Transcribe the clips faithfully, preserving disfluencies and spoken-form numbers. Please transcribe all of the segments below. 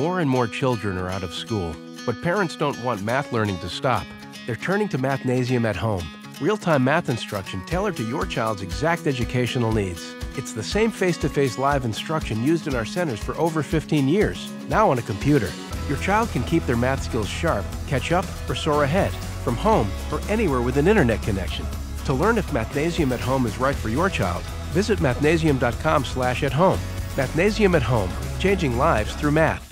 More and more children are out of school, but parents don't want math learning to stop. They're turning to Mathnasium at home. Real-time math instruction tailored to your child's exact educational needs. It's the same face-to-face live instruction used in our centers for over fifteen years, now on a computer. Your child can keep their math skills sharp, catch up, or soar ahead, from home or anywhere with an internet connection. To learn if Mathnasium at home is right for your child, visit mathnasium dot com slash at home. Mathnasium at home, changing lives through math.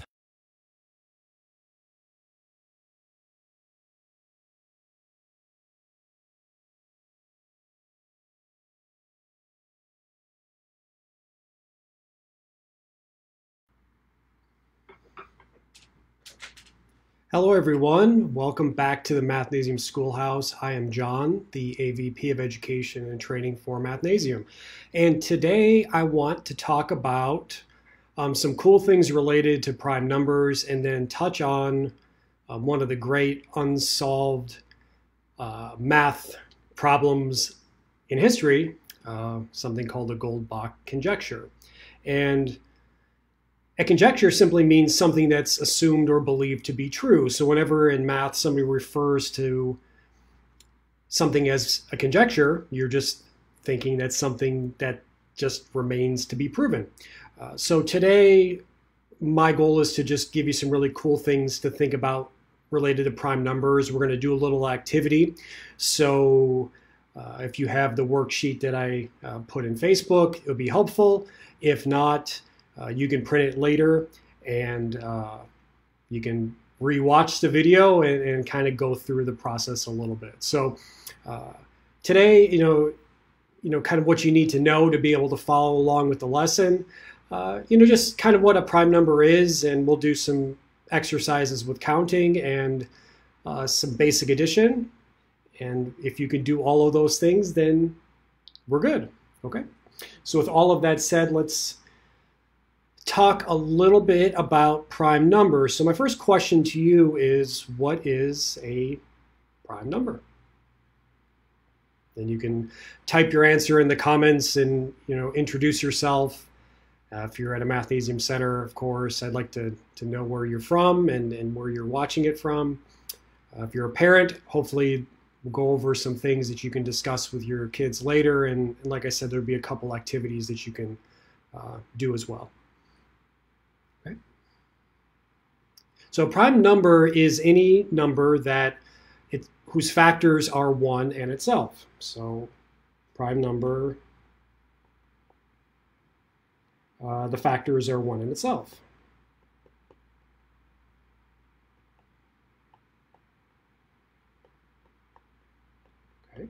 Hello everyone, welcome back to the Mathnasium Schoolhouse. I am John, the A V P of Education and Training for Mathnasium. And today I want to talk about um, some cool things related to prime numbers and then touch on um, one of the great unsolved uh, math problems in history, uh, something called the Goldbach Conjecture. And a conjecture simply means something that's assumed or believed to be true. So whenever in math somebody refers to something as a conjecture, you're just thinking that's something that just remains to be proven. Uh, so today, my goal is to just give you some really cool things to think about related to prime numbers. We're going to do a little activity. So uh, if you have the worksheet that I uh, put in Facebook, it'll be helpful. If not, Uh, you can print it later and uh, you can re-watch the video and, and kind of go through the process a little bit. So uh, today, you know, you know, kind of what you need to know to be able to follow along with the lesson, uh, you know, just kind of what a prime number is, and we'll do some exercises with counting and uh, some basic addition. And if you can do all of those things, then we're good. Okay. So with all of that said, let's talk a little bit about prime numbers. So my first question to you is, what is a prime number? Then you can type your answer in the comments and, you know, introduce yourself. Uh, if you're at a Mathnasium Center, of course, I'd like to, to know where you're from and, and where you're watching it from. Uh, if you're a parent, hopefully we'll go over some things that you can discuss with your kids later. And, and like I said, there'll be a couple activities that you can uh, do as well. So a prime number is any number that it, whose factors are one and itself. So prime number, uh, the factors are one and itself. Okay.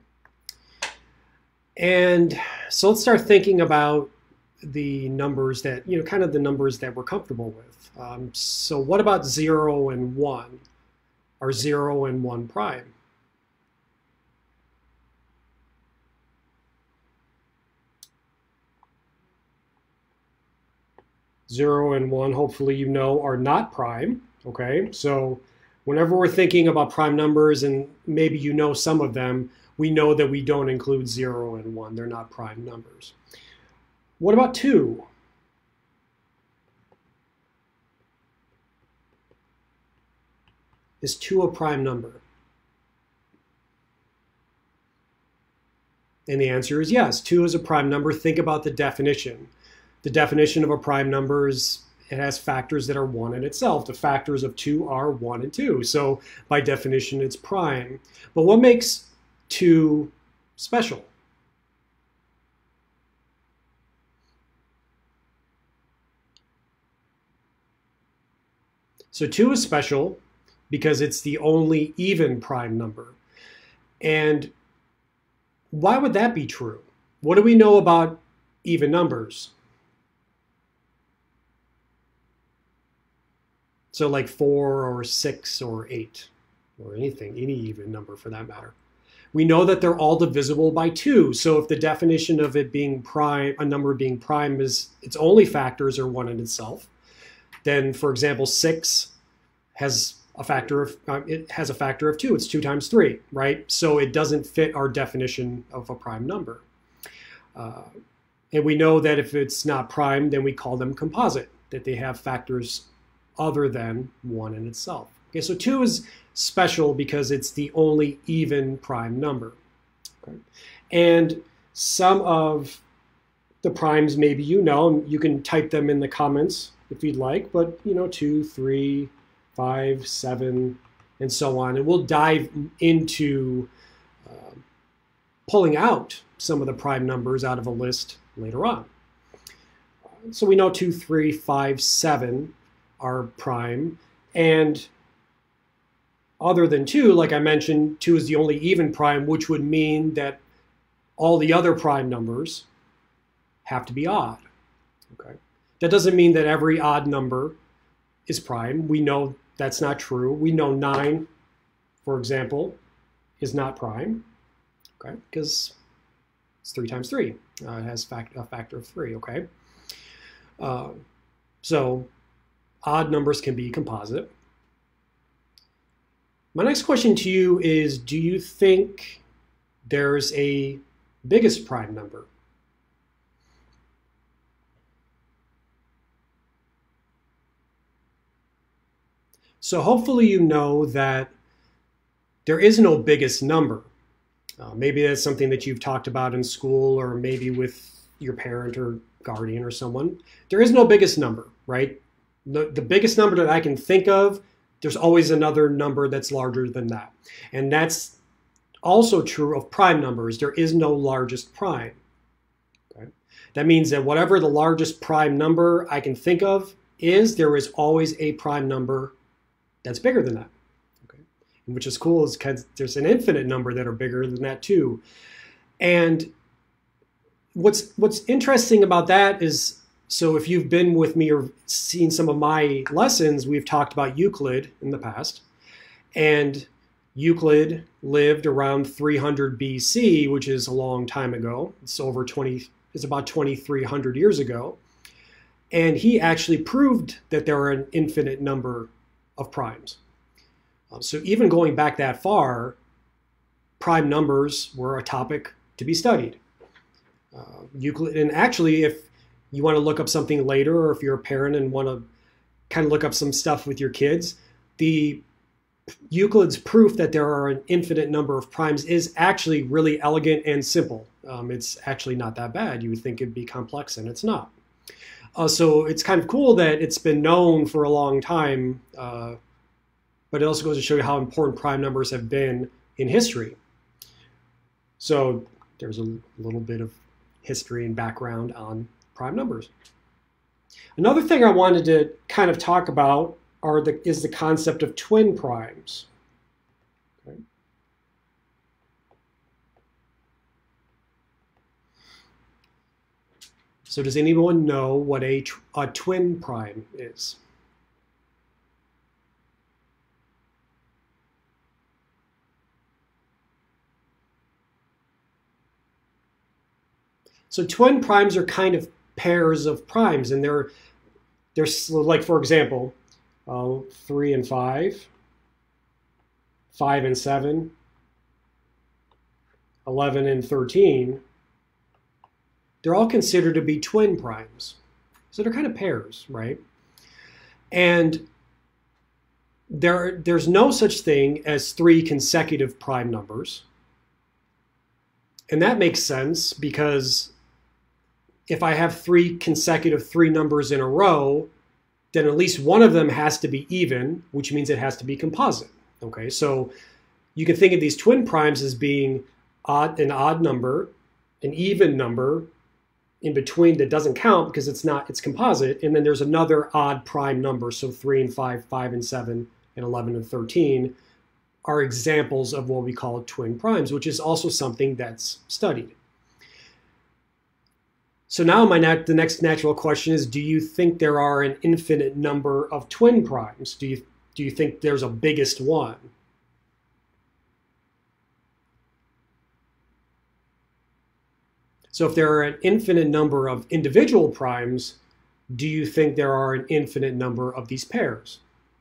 And so let's start thinking about the numbers that, you know, kind of the numbers that we're comfortable with. Um, so what about zero and one? Are zero and one prime? Zero and one, hopefully you know, are not prime. Okay, so whenever we're thinking about prime numbers, and maybe you know some of them, we know that we don't include zero and one. They're not prime numbers. What about two? Is two a prime number? And the answer is yes, two is a prime number. Think about the definition. The definition of a prime number is it has factors that are one in itself. The factors of two are one and two. So by definition, it's prime. But what makes two special? So two is special because it's the only even prime number. And why would that be true? What do we know about even numbers? So like four or six or eight or anything, any even number for that matter. We know that they're all divisible by two. So if the definition of it being prime, a number being prime is its only factors are one in itself, then for example, six has a factor of, uh, it has a factor of two. It's two times three, right? So it doesn't fit our definition of a prime number. Uh, and we know that if it's not prime, then we call them composite, that they have factors other than one in itself. Okay, so two is special because it's the only even prime number. Okay? And some of the primes maybe you know, you can type them in the comments if you'd like, but you know, two, three, five, seven, and so on. And we'll dive into uh, pulling out some of the prime numbers out of a list later on. So we know two, three, five, seven are prime, and other than two, like I mentioned, two is the only even prime, which would mean that all the other prime numbers have to be odd. Okay, that doesn't mean that every odd number is prime. We know that's not true. We know nine, for example, is not prime, okay, because it's three times three. Uh, it has fact, a factor of three, okay? Uh, so odd numbers can be composite. My next question to you is, do you think there's a biggest prime number? So hopefully you know that there is no biggest number. Uh, maybe that's something that you've talked about in school, or maybe with your parent or guardian or someone. There is no biggest number, right? The, the biggest number that I can think of, there's always another number that's larger than that. And that's also true of prime numbers. There is no largest prime. Okay? That means that whatever the largest prime number I can think of is, there is always a prime number that's bigger than that. Okay? And which is cool, is because there's an infinite number that are bigger than that too. And what's what's interesting about that is, so if you've been with me or seen some of my lessons, we've talked about Euclid in the past. And Euclid lived around three hundred B C, which is a long time ago. It's over twenty, it's about twenty-three hundred years ago. And he actually proved that there are an infinite number of primes. Um, so even going back that far, prime numbers were a topic to be studied. Uh, Euclid, and actually, if you want to look up something later, or if you're a parent and want to kind of look up some stuff with your kids, the Euclid's proof that there are an infinite number of primes is actually really elegant and simple. Um, it's actually not that bad. You would think it'd be complex, and it's not. Uh, so it's kind of cool that it's been known for a long time, uh, but it also goes to show you how important prime numbers have been in history. So there's a little bit of history and background on prime numbers. Another thing I wanted to kind of talk about are the, is the concept of twin primes. Okay. So does anyone know what a, a twin prime is? So twin primes are kind of pairs of primes, and they're, they're like, for example, uh, three and five, five and seven, eleven and thirteen. They're all considered to be twin primes. So they're kind of pairs, right? And there, there's no such thing as three consecutive prime numbers. And that makes sense because if I have three consecutive three numbers in a row, then at least one of them has to be even, which means it has to be composite. Okay, so you can think of these twin primes as being odd, an odd number, an even number in between that doesn't count because it's not, it's composite, and then there's another odd prime number. So three and five, five and seven, and eleven and thirteen are examples of what we call twin primes, which is also something that's studied. So now my nat the next natural question is, do you think there are an infinite number of twin primes? Do you, do you think there's a biggest one? So if there are an infinite number of individual primes, do you think there are an infinite number of these pairs?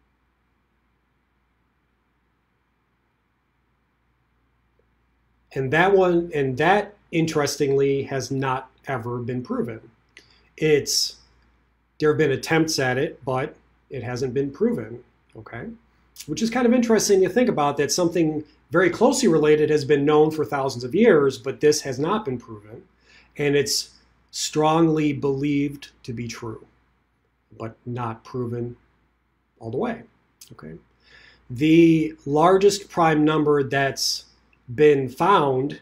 And that one, and that interestingly has not ever been proven. It's, there have been attempts at it, but it hasn't been proven, okay? Which is kind of interesting to think about, that something very closely related has been known for thousands of years, but this has not been proven, and it's strongly believed to be true, but not proven all the way, okay? The largest prime number that's been found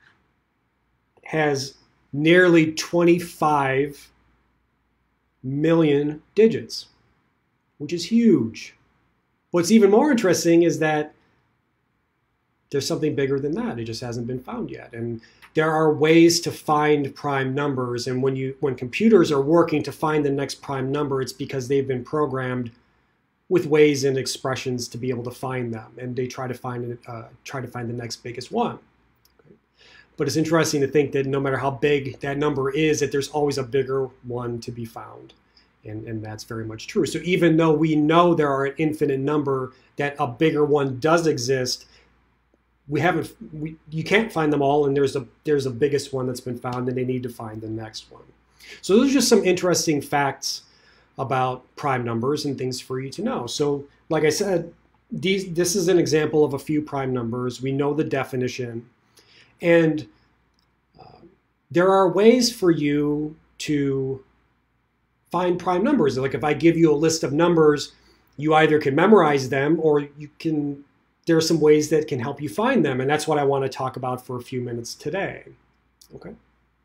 has nearly twenty-five million digits, which is huge. What's even more interesting is that there's something bigger than that. It just hasn't been found yet. And there are ways to find prime numbers. And when you when computers are working to find the next prime number, it's because they've been programmed with ways and expressions to be able to find them. And they try to find uh, try to find the next biggest one. Okay. But it's interesting to think that no matter how big that number is, that there's always a bigger one to be found. And, and that's very much true. So even though we know there are an infinite number, that a bigger one does exist, we haven't, we, you can't find them all, and there's a, there's a biggest one that's been found, and they need to find the next one. So those are just some interesting facts about prime numbers and things for you to know. So like I said, these, this is an example of a few prime numbers. We know the definition, and uh, there are ways for you to find prime numbers. Like if I give you a list of numbers, you either can memorize them, or you can, there are some ways that can help you find them. And that's what I want to talk about for a few minutes today. Okay.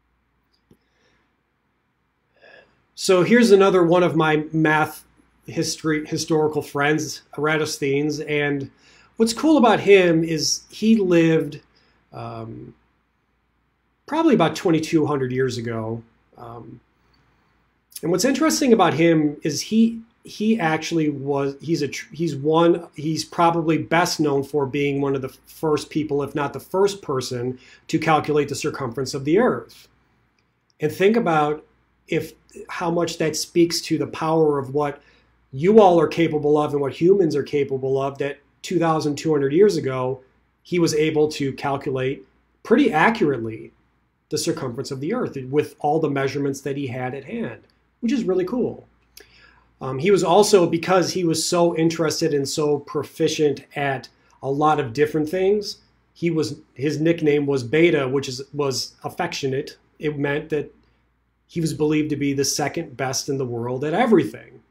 So here's another one of my math history, historical friends, Eratosthenes. And what's cool about him is he lived um, probably about twenty-two hundred years ago. Um, And what's interesting about him is he he actually was he's a he's one he's probably best known for being one of the first people, if not the first person, to calculate the circumference of the Earth. And think about if how much that speaks to the power of what you all are capable of and what humans are capable of, that two thousand two hundred years ago he was able to calculate pretty accurately the circumference of the Earth with all the measurements that he had at hand, which is really cool. Um, he was also, because he was so interested and so proficient at a lot of different things, he was his nickname was Beta, which is was affectionate. It meant that he was believed to be the second best in the world at everything.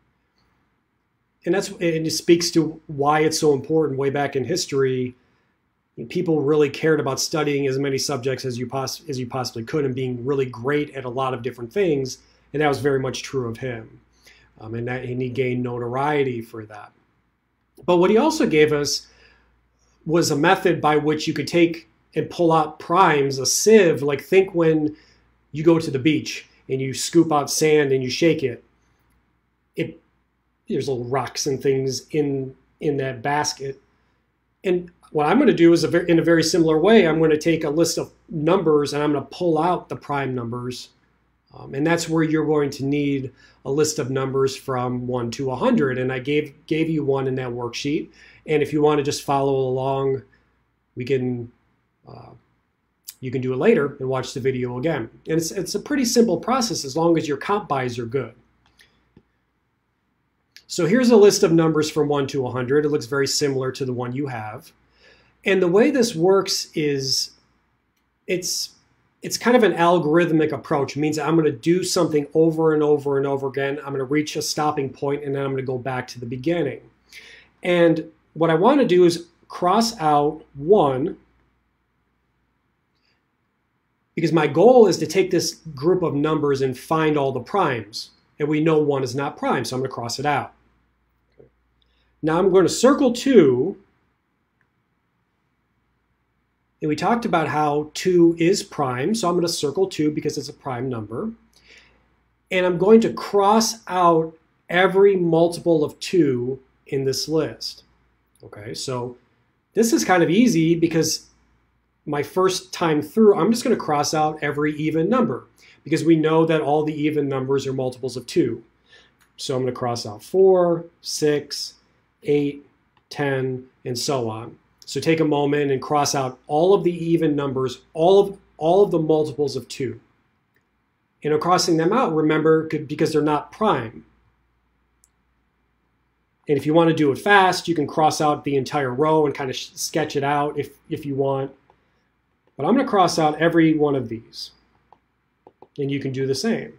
And that's and it speaks to why it's so important. Way back in history, people really cared about studying as many subjects as you poss as you possibly could and being really great at a lot of different things. And that was very much true of him. Um, and, that, and he gained notoriety for that. But what he also gave us was a method by which you could take and pull out primes, a sieve. Like think when you go to the beach and you scoop out sand and you shake it. It there's little rocks and things in, in that basket. And what I'm going to do is a very, in a very similar way, I'm going to take a list of numbers and I'm going to pull out the prime numbers. Um, and that's where you're going to need a list of numbers from one to one hundred. And I gave gave you one in that worksheet. And if you want to just follow along, we can uh, you can do it later and watch the video again. And it's, it's a pretty simple process as long as your comp bys are good. So here's a list of numbers from one to one hundred. It looks very similar to the one you have. And the way this works is it's It's kind of an algorithmic approach. It means I'm going to do something over and over and over again. I'm going to reach a stopping point, and then I'm going to go back to the beginning. And what I want to do is cross out one, because my goal is to take this group of numbers and find all the primes. And we know one is not prime, so I'm going to cross it out. Okay. Now I'm going to circle two. And we talked about how two is prime, so I'm going to circle two because it's a prime number. And I'm going to cross out every multiple of two in this list. Okay, so this is kind of easy because my first time through, I'm just going to cross out every even number because we know that all the even numbers are multiples of two. So I'm going to cross out four, six, eight, ten, and so on. So take a moment and cross out all of the even numbers, all of, all of the multiples of two. And I'm crossing them out, remember, because they're not prime. And if you want to do it fast, you can cross out the entire row and kind of sketch it out if, if you want. But I'm going to cross out every one of these. And you can do the same.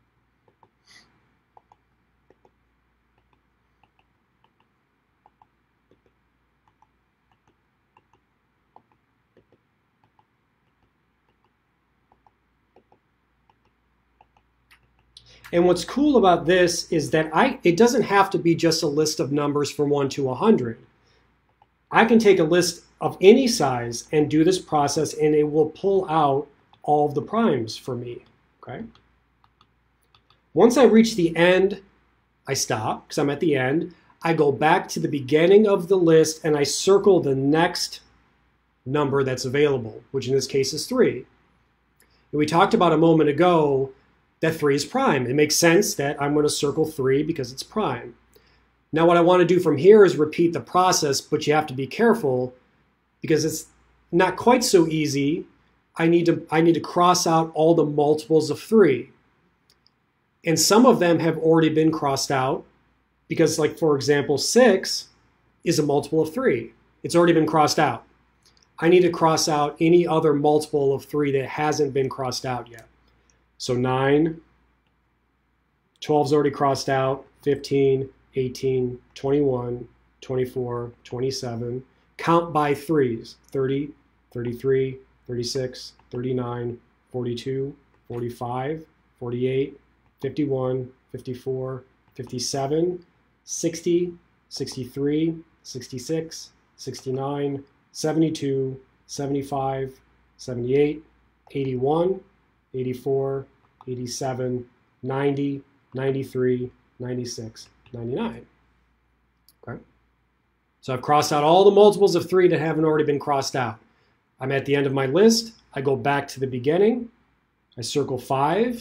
And what's cool about this is that I it doesn't have to be just a list of numbers from one to one hundred. I can take a list of any size and do this process, and it will pull out all of the primes for me. Okay. Once I reach the end, I stop because I'm at the end. I go back to the beginning of the list and I circle the next number that's available, which in this case is three. And we talked about a moment ago that three is prime. It makes sense that I'm going to circle three because it's prime. Now what I want to do from here is repeat the process, but you have to be careful because it's not quite so easy. I need to, I need to cross out all the multiples of three. And some of them have already been crossed out because, like, for example, six is a multiple of three. It's already been crossed out. I need to cross out any other multiple of three that hasn't been crossed out yet. So nine, twelve is already crossed out, fifteen, eighteen, twenty-one, twenty-four, twenty-seven. Count by threes, thirty, thirty-three, thirty-six, thirty-nine, forty-two, forty-five, forty-eight, fifty-one, fifty-four, fifty-seven, sixty, sixty-three, sixty-six, sixty-nine, seventy-two, seventy-five, seventy-eight, eighty-one, eighty-four, eighty-seven, ninety, ninety-three, ninety-six, ninety-nine. Okay. So I've crossed out all the multiples of three that haven't already been crossed out. I'm at the end of my list. I go back to the beginning. I circle five.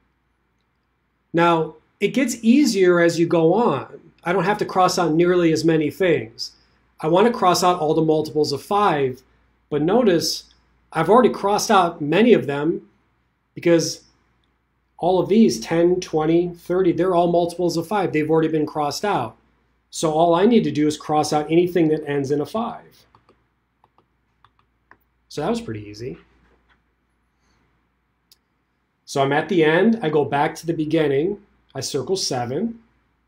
Now, it gets easier as you go on. I don't have to cross out nearly as many things. I want to cross out all the multiples of five, but notice I've already crossed out many of them because all of these, ten, twenty, thirty, they're all multiples of five. They've already been crossed out. So all I need to do is cross out anything that ends in a five. So that was pretty easy. So I'm at the end. I go back to the beginning. I circle seven.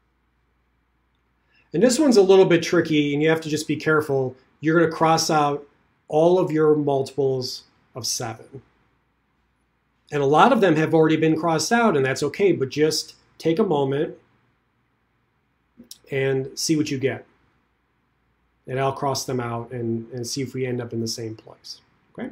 And this one's a little bit tricky, and you have to just be careful. You're going to cross out all of your multiples of seven. And a lot of them have already been crossed out, and that's okay, but just take a moment and see what you get. And I'll cross them out and, and see if we end up in the same place. Okay?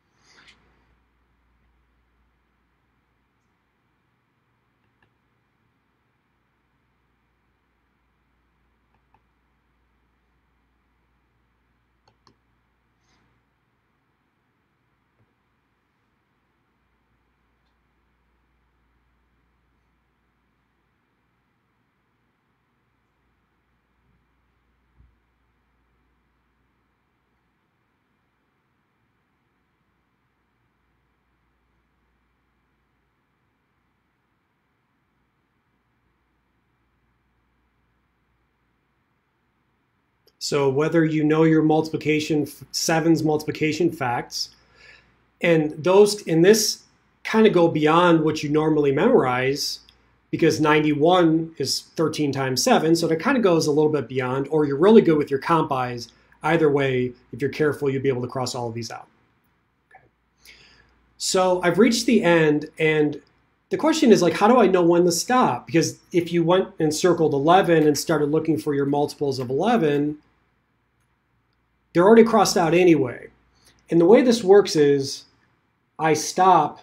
So whether you know your multiplication, seven's multiplication facts, and those in this kind of go beyond what you normally memorize because ninety-one is thirteen times seven, so that kind of goes a little bit beyond, or you're really good with your comp bys. Either way, if you're careful, you'll be able to cross all of these out. Okay. So I've reached the end, and the question is, like, how do I know when to stop? Because if you went and circled eleven and started looking for your multiples of eleven, they're already crossed out anyway. And the way this works is I stop,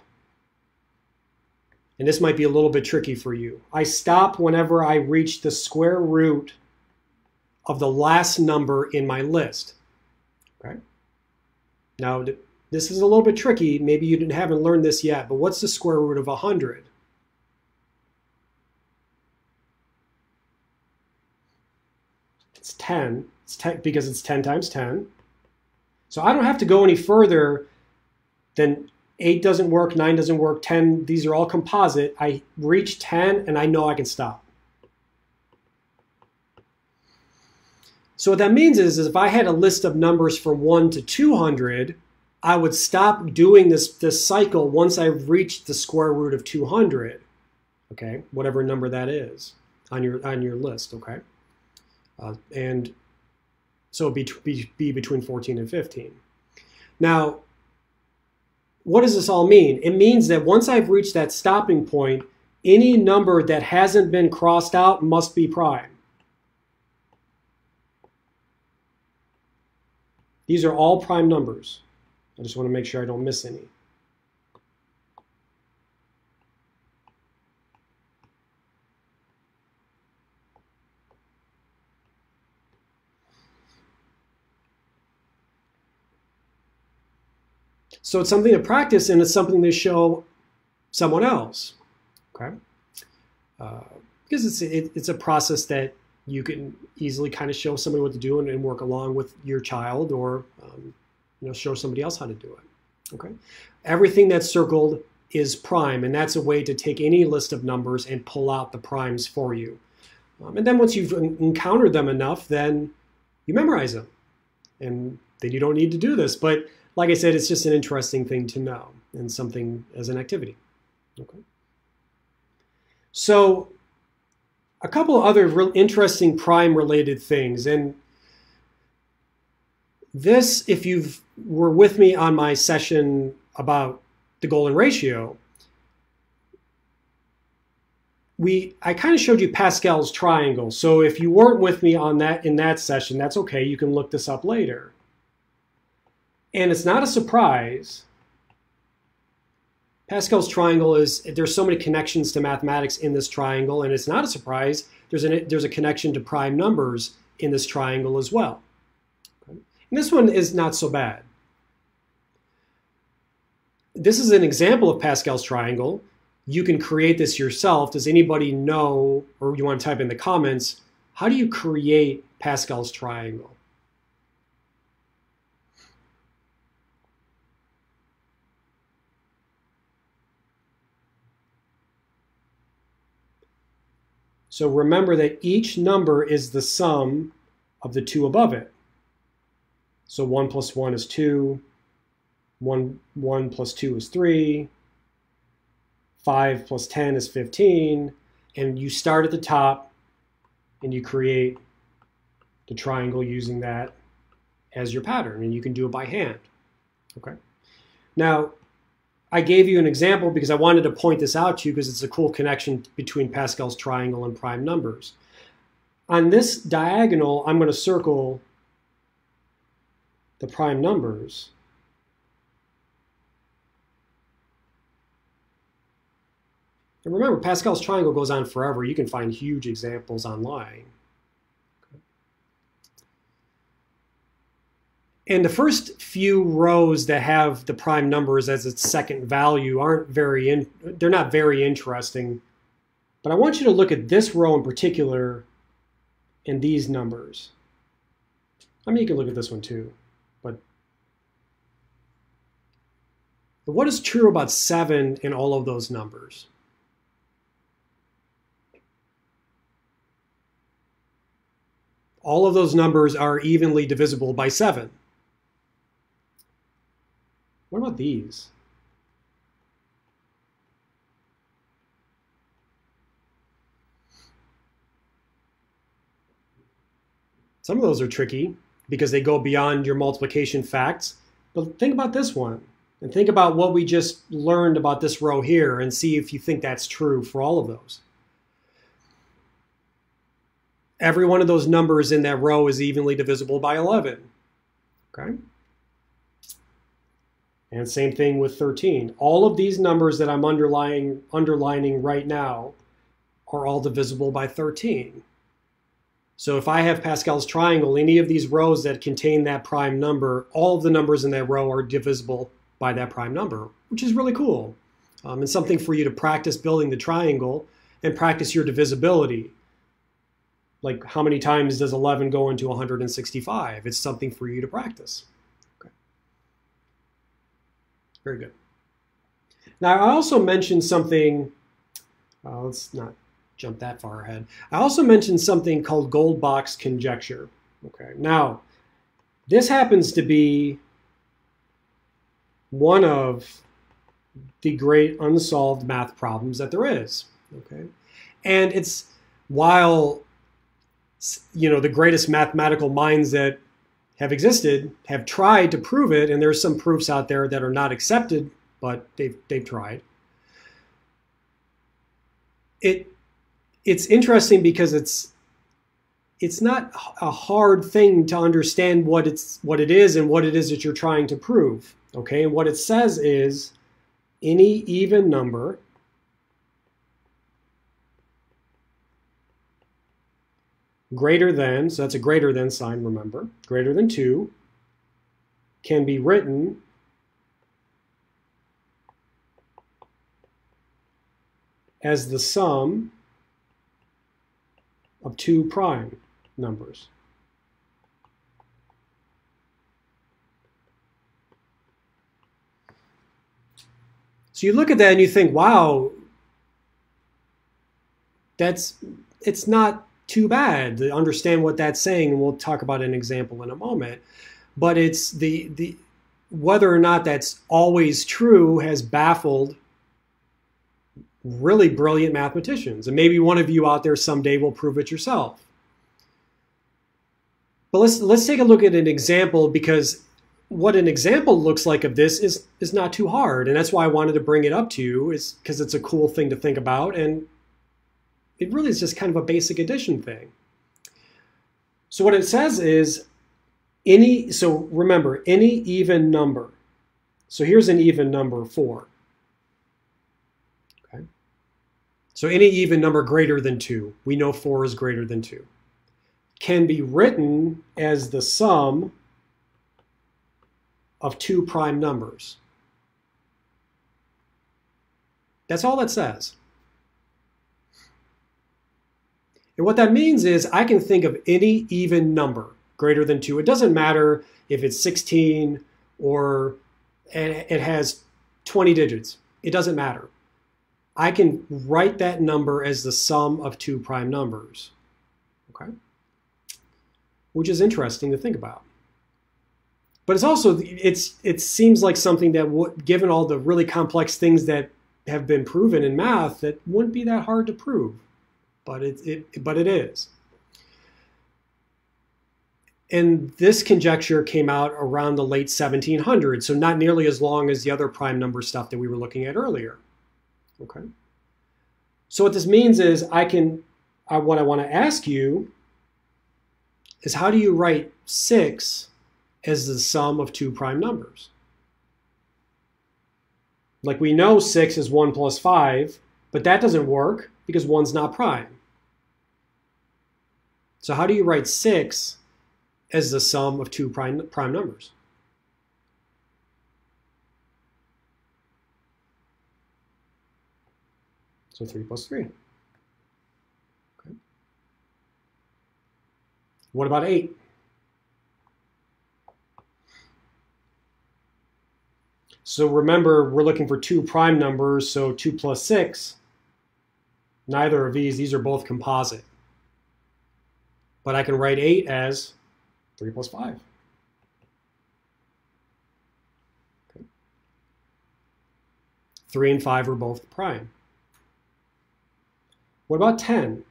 and this might be a little bit tricky for you. I stop whenever I reach the square root of the last number in my list. Okay? Now, this is a little bit tricky. Maybe you didn't, haven't learned this yet, but what's the square root of one hundred? It's ten. It's ten because it's ten times ten. So I don't have to go any further than eight doesn't work, nine doesn't work, ten. These are all composite. I reach ten and I know I can stop. So what that means is, is if I had a list of numbers from one to two hundred, I would stop doing this, this cycle once I've reached the square root of two hundred, okay, whatever number that is on your, on your list, okay? Uh, and so it'd be, be, be between fourteen and fifteen. Now, what does this all mean? It means that once I've reached that stopping point, any number that hasn't been crossed out must be prime. These are all prime numbers. I just want to make sure I don't miss any. So it's something to practice, and it's something to show someone else, okay? Uh, because it's, it, it's a process that you can easily kind of show somebody what to do and, and work along with your child, or um, you know, show somebody else how to do it, okay? Everything that's circled is prime, and that's a way to take any list of numbers and pull out the primes for you. Um, and then once you've encountered them enough, then you memorize them. And then you don't need to do this, but like I said, it's just an interesting thing to know and something as an activity. Okay. So a couple of other real interesting prime related things. And this, if you were with me on my session about the golden ratio, we I kind of showed you Pascal's triangle. So if you weren't with me on that in that session, that's okay. You can look this up later. And it's not a surprise. Pascal's triangle is, there's so many connections to mathematics in this triangle, and it's not a surprise. There's, an, there's a connection to prime numbers in this triangle as well. Okay. And this one is not so bad. This is an example of Pascal's triangle. You can create this yourself. Does anybody know, or you want to type in the comments, how do you create Pascal's triangle? So remember that each number is the sum of the two above it. So one plus one is two, one, one plus two is three, five plus ten is fifteen, and you start at the top and you create the triangle using that as your pattern, and you can do it by hand. Okay. Now, I gave you an example because I wanted to point this out to you because it's a cool connection between Pascal's triangle and prime numbers. On this diagonal, I'm going to circle the prime numbers. And remember, Pascal's triangle goes on forever. You can find huge examples online. And the first few rows that have the prime numbers as its second value aren't very, in, they're not very interesting. But I want you to look at this row in particular and these numbers. I mean, you can look at this one too. But what is true about seven in all of those numbers? All of those numbers are evenly divisible by seven. What about these? Some of those are tricky because they go beyond your multiplication facts. But think about this one and think about what we just learned about this row here and see if you think that's true for all of those. Every one of those numbers in that row is evenly divisible by eleven. Okay? And same thing with thirteen. All of these numbers that I'm underlining, underlining right now are all divisible by thirteen. So if I have Pascal's triangle, any of these rows that contain that prime number, all of the numbers in that row are divisible by that prime number, which is really cool. Um, and something for you to practice building the triangle and practice your divisibility. Like how many times does eleven go into one hundred sixty-five? It's something for you to practice. Very good. Now, I also mentioned something, uh, let's not jump that far ahead. I also mentioned something called Goldbach Conjecture. Okay, now this happens to be one of the great unsolved math problems that there is. Okay, and it's while you know the greatest mathematical minds that have existed have tried to prove it, and there's some proofs out there that are not accepted, but they've they've tried. It it's interesting because it's it's not a hard thing to understand what it's what it is and what it is that you're trying to prove. Okay, and what it says is any even number greater than, so that's a greater than sign, remember, greater than two, can be written as the sum of two prime numbers. So you look at that and you think, wow, that's it's not too bad to understand what that's saying, and we'll talk about an example in a moment. But it's the the whether or not that's always true has baffled really brilliant mathematicians, and maybe one of you out there someday will prove it yourself. But let's let's take a look at an example, because what an example looks like of this is is not too hard, and that's why I wanted to bring it up to you, is because it's a cool thing to think about, and it really is just kind of a basic addition thing. So what it says is any, so remember, any even number. So here's an even number, four. Okay. So any even number greater than two, we know four is greater than two, can be written as the sum of two prime numbers. That's all it says. And what that means is I can think of any even number greater than two. It doesn't matter if it's sixteen or it has twenty digits. It doesn't matter. I can write that number as the sum of two prime numbers. Okay? Which is interesting to think about. But it's also, it's it seems like something that, would, given all the really complex things that have been proven in math, that wouldn't be that hard to prove. But it, it, but it is. And this conjecture came out around the late seventeen hundreds, so not nearly as long as the other prime number stuff that we were looking at earlier. Okay. So what this means is I can, I, what I want to ask you is, how do you write six as the sum of two prime numbers? Like, we know six is one plus five, but that doesn't work because one's not prime. So how do you write six as the sum of two prime, prime numbers? So three plus three. Okay. What about eight? So remember, we're looking for two prime numbers, so two plus six. Neither of these, these are both composite. But I can write eight as three plus five. Okay. three and five are both prime. What about ten?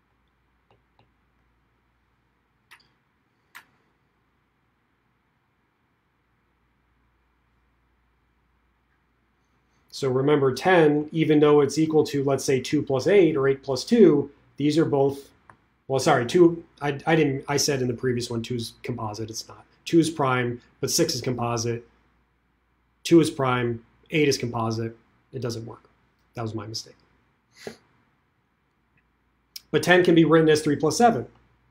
So remember, ten, even though it's equal to, let's say, two plus eight or eight plus two, these are both, well, sorry, two, I, I didn't, I said in the previous one, two is composite. It's not. two is prime, but six is composite. two is prime, eight is composite. It doesn't work. That was my mistake. But ten can be written as three plus seven.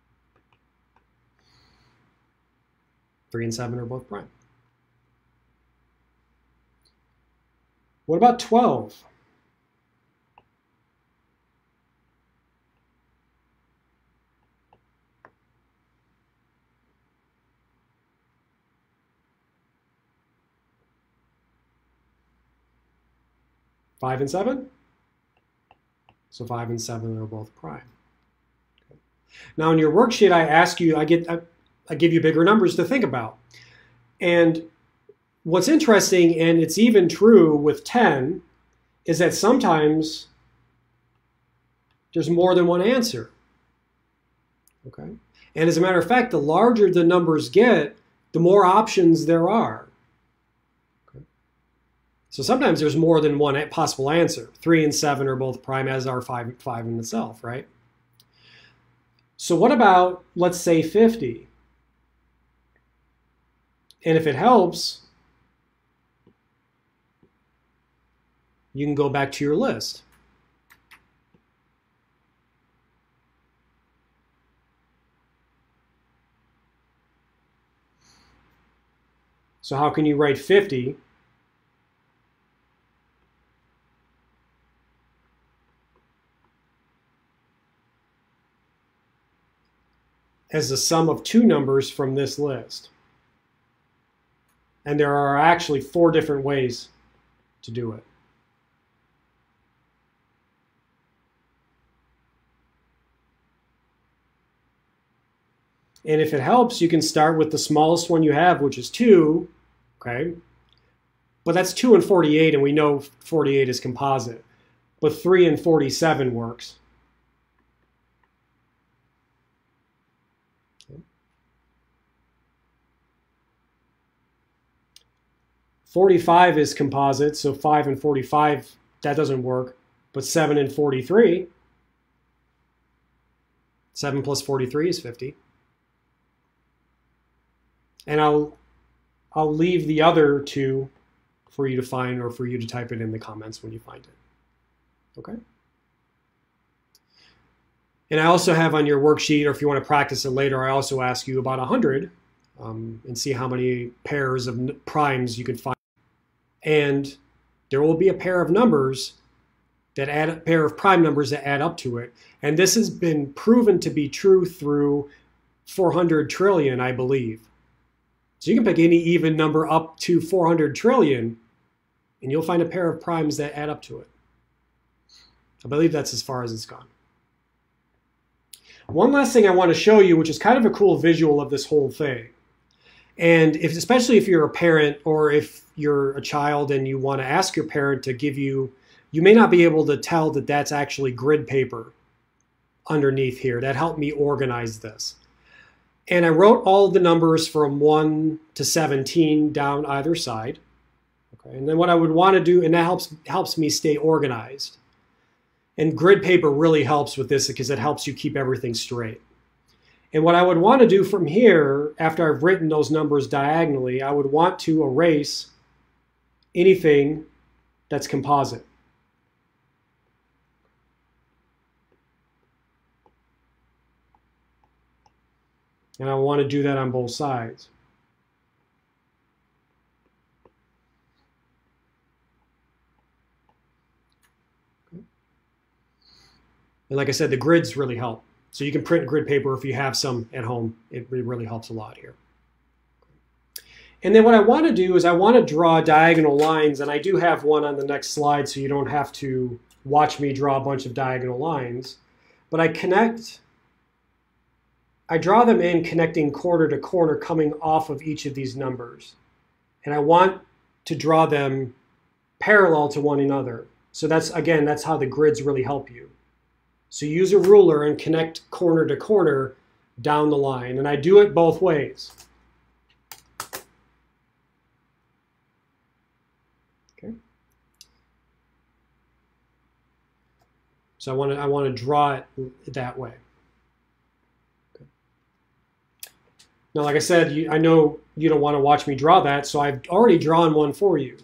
three and seven are both prime. What about twelve? five and seven? So five and seven are both prime. Okay. Now in your worksheet, I ask you, I get, I, I give you bigger numbers to think about. And what's interesting, and it's even true with ten, is that sometimes there's more than one answer. Okay? And as a matter of fact, the larger the numbers get, the more options there are. Okay? So sometimes there's more than one possible answer. three and seven are both prime, as are five, five in itself, right? So what about, let's say, fifty? And if it helps, you can go back to your list. So how can you write fifty as the sum of two numbers from this list? And there are actually four different ways to do it. And if it helps, you can start with the smallest one you have, which is two, okay? But that's two and forty-eight, and we know forty-eight is composite. But three and forty-seven works. Okay. forty-five is composite, so five and forty-five, that doesn't work. But seven and forty-three, seven plus forty-three is fifty. And I'll, I'll leave the other two for you to find, or for you to type it in the comments when you find it. Okay? And I also have on your worksheet, or if you want to practice it later, I also ask you about one hundred um, and see how many pairs of primes you can find. And there will be a pair of numbers that add, a pair of prime numbers that add up to it. And this has been proven to be true through four hundred trillion, I believe. So you can pick any even number up to four hundred trillion, and you'll find a pair of primes that add up to it. I believe that's as far as it's gone. One last thing I want to show you, which is kind of a cool visual of this whole thing. And if, especially if you're a parent, or if you're a child and you want to ask your parent to give you, you may not be able to tell that that's actually grid paper underneath here. That helped me organize this. And I wrote all the numbers from one to seventeen down either side. Okay, and then what I would want to do, and that helps, helps me stay organized. And grid paper really helps with this because it helps you keep everything straight. And what I would want to do from here, after I've written those numbers diagonally, I would want to erase anything that's composite. And I want to do that on both sides. Okay. And like I said, the grids really help. So you can print grid paper if you have some at home. It really helps a lot here. And then what I want to do is I want to draw diagonal lines, and I do have one on the next slide so you don't have to watch me draw a bunch of diagonal lines. But I connect, I draw them in connecting corner to corner coming off of each of these numbers. And I want to draw them parallel to one another. So that's, again, that's how the grids really help you. So use a ruler and connect corner to corner down the line. And I do it both ways. Okay. So I want to, I want to draw it that way. Okay. Now, like I said, you, I know you don't want to watch me draw that, so I've already drawn one for you.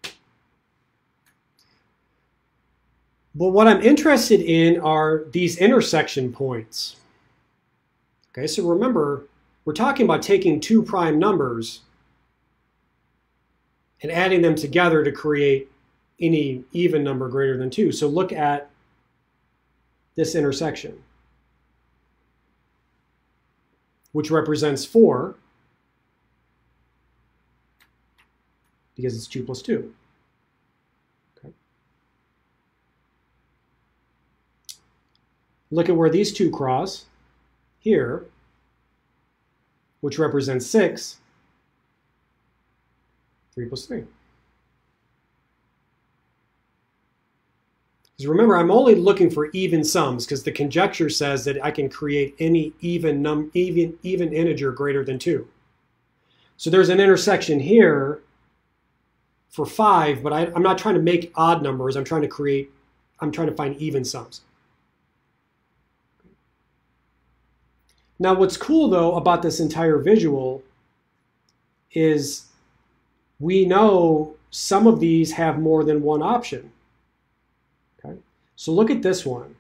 But what I'm interested in are these intersection points. Okay, so remember, we're talking about taking two prime numbers and adding them together to create any even number greater than two. So look at this intersection, which represents four, because it's two plus two. Look at where these two cross here, which represents six, three plus three. Because remember, I'm only looking for even sums because the conjecture says that I can create any even, num even, even integer greater than two. So there's an intersection here for five, but I, I'm not trying to make odd numbers. I'm trying to create, I'm trying to find even sums. Now what's cool though about this entire visual is we know some of these have more than one option. Okay? So look at this one.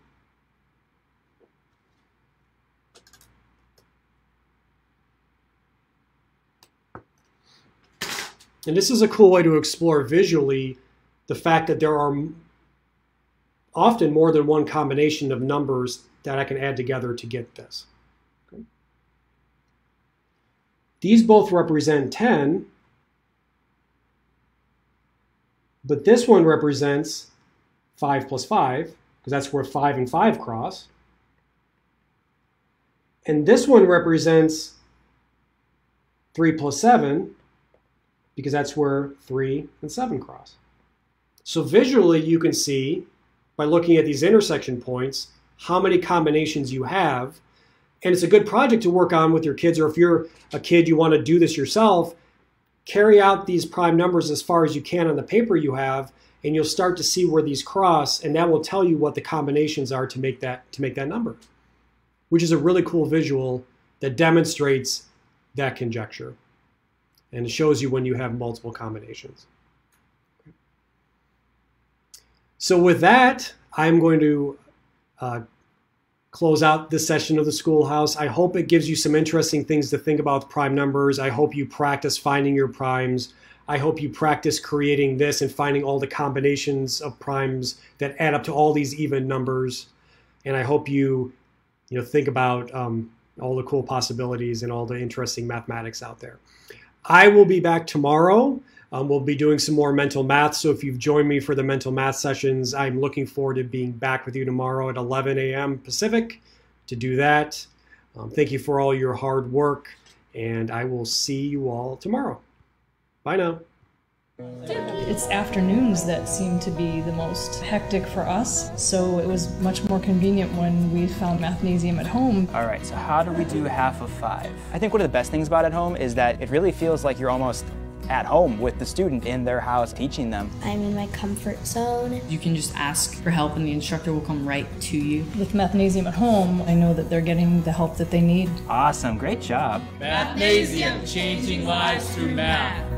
And this is a cool way to explore visually the fact that there are often more than one combination of numbers that I can add together to get this. Okay. These both represent ten, but this one represents five plus five, because that's where five and five cross. And this one represents three plus seven, because that's where three and seven cross. So visually you can see, by looking at these intersection points, how many combinations you have. And it's a good project to work on with your kids, or if you're a kid, you want to do this yourself, carry out these prime numbers as far as you can on the paper you have, and you'll start to see where these cross, and that will tell you what the combinations are to make that, to make that number, which is a really cool visual that demonstrates that conjecture. And it shows you when you have multiple combinations. So with that, I'm going to uh, close out this session of the Schoolhouse. I hope it gives you some interesting things to think about with prime numbers. I hope you practice finding your primes. I hope you practice creating this and finding all the combinations of primes that add up to all these even numbers. And I hope you, you know, think about um, all the cool possibilities and all the interesting mathematics out there. I will be back tomorrow. Um, we'll be doing some more mental math. So if you've joined me for the mental math sessions, I'm looking forward to being back with you tomorrow at eleven A M Pacific to do that. Um, thank you for all your hard work, and I will see you all tomorrow. Bye now. It's afternoons that seem to be the most hectic for us, so it was much more convenient when we found Mathnasium at home. All right, so how do we do half of five? I think one of the best things about at home is that it really feels like you're almost at home with the student in their house teaching them. I'm in my comfort zone. You can just ask for help and the instructor will come right to you. With Mathnasium at home, I know that they're getting the help that they need. Awesome, great job. Mathnasium, changing lives through math.